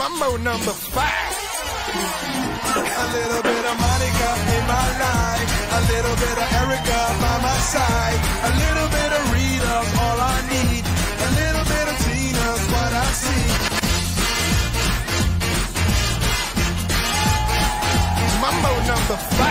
Mambo number 5. A little bit of Monica in my life, a little bit of Erica by my side, a little bit of Rita's all I need, a little bit of Tina's what I see. Mambo number 5.